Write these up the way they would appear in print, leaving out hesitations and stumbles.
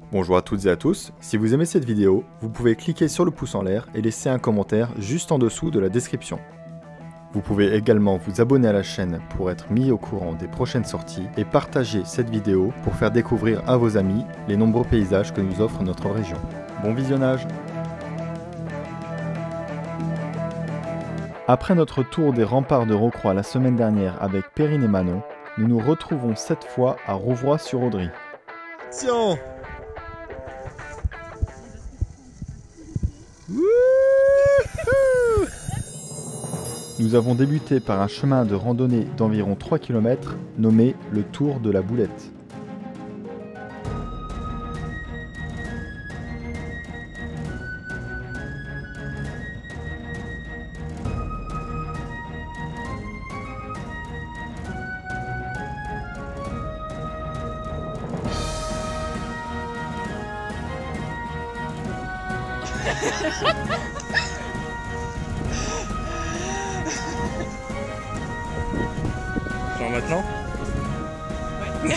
Bonjour à toutes et à tous, si vous aimez cette vidéo, vous pouvez cliquer sur le pouce en l'air et laisser un commentaire juste en dessous de la description. Vous pouvez également vous abonner à la chaîne pour être mis au courant des prochaines sorties et partager cette vidéo pour faire découvrir à vos amis les nombreux paysages que nous offre notre région. Bon visionnage! Après notre tour des remparts de Rocroi la semaine dernière avec Perrine et Manon, nous nous retrouvons cette fois à Rouvroy-sur-Audry. Tiens! Nous avons débuté par un chemin de randonnée d'environ 3 km nommé le Tour de la Boulette. Genre maintenant? Ouais.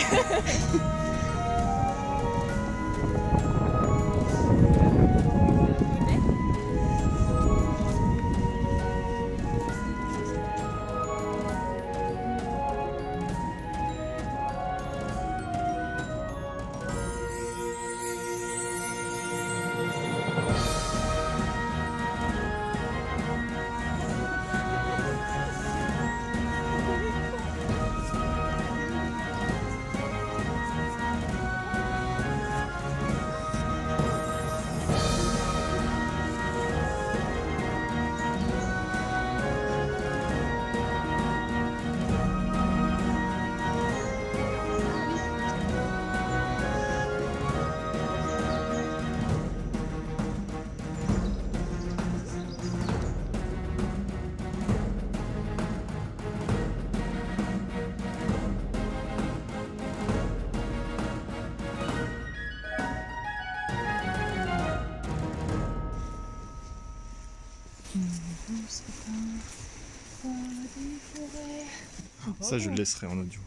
Ça, je le laisserai en audio.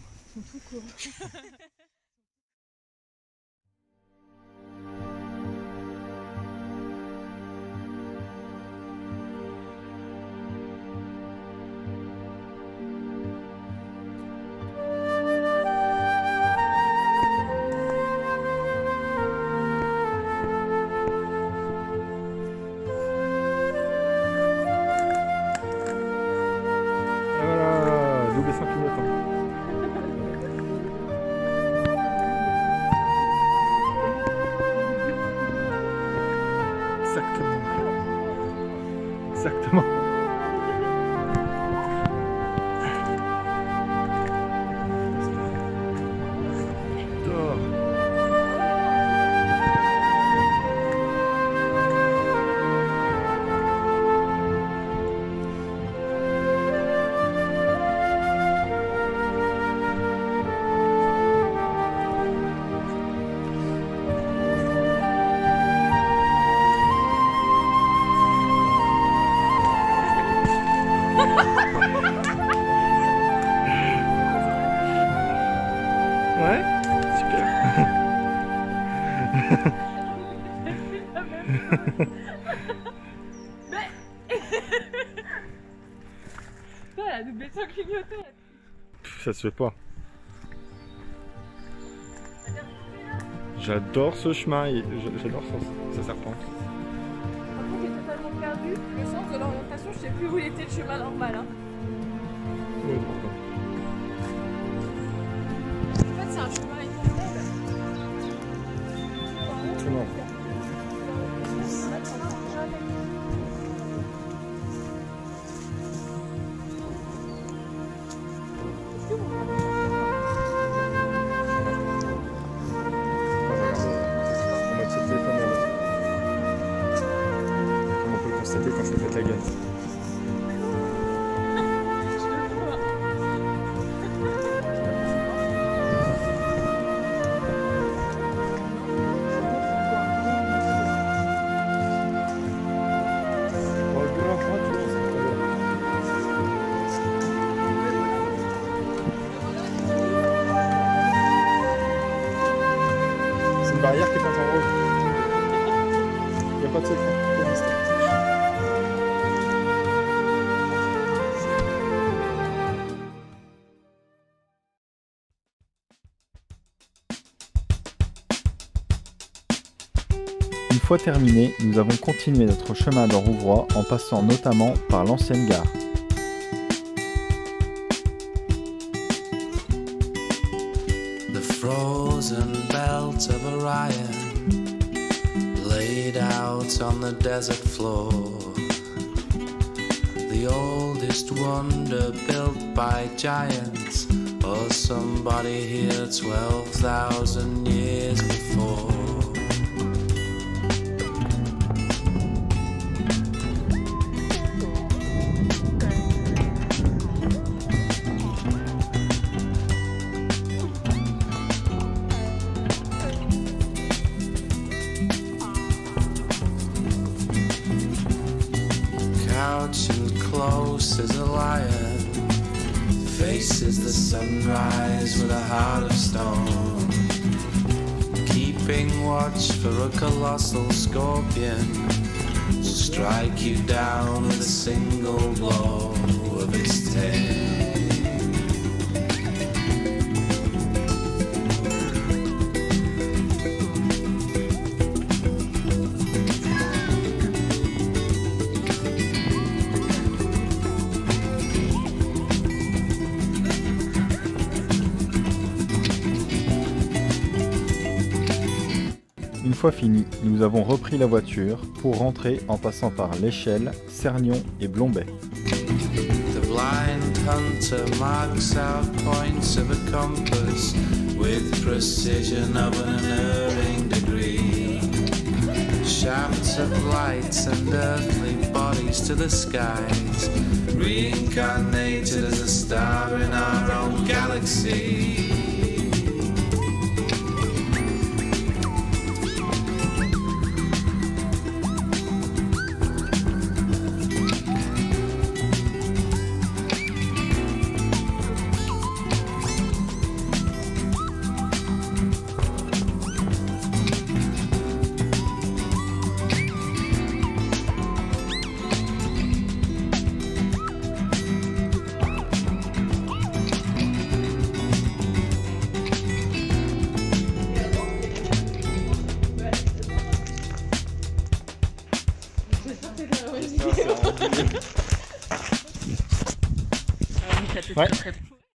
Voilà, double 5 clignotant. Exactement. Exactement. J'adore. Ouais, super. Voilà, double sans clignoter. Ça se fait pas. J'adore ce chemin et j'adore sa serpente. Par contre, j'ai totalement perdu le sens de l'orientation. Je sais plus où il était le chemin normal. Hein. Oui, pourquoi? En fait, c'est un chemin éternel. Tout non. Comme on peut le constater quand je me pète la gueule. rose. Il n'y a pas de secret. Il y a un mystère. Une fois terminé, nous avons continué notre chemin dans Rouvroy en passant notamment par l'ancienne gare. The frozen belt of Orion laid out on the desert floor. The oldest wonder built by giants or somebody here 12,000 years before. Crouching close as a lion, faces the sunrise with a heart of stone. Keeping watch for a colossal scorpion, will strike you down with a single blow of its tail. Une fois fini, nous avons repris la voiture pour rentrer en passant par l'Échelle, Cernion et Blombay. The blind hunter marks out points of a compass with precision of an unerring degree. Shafts of lights and earthly bodies to the skies, reincarnated as a star in our own galaxy. Ah oui, ça te Ouais. très, très...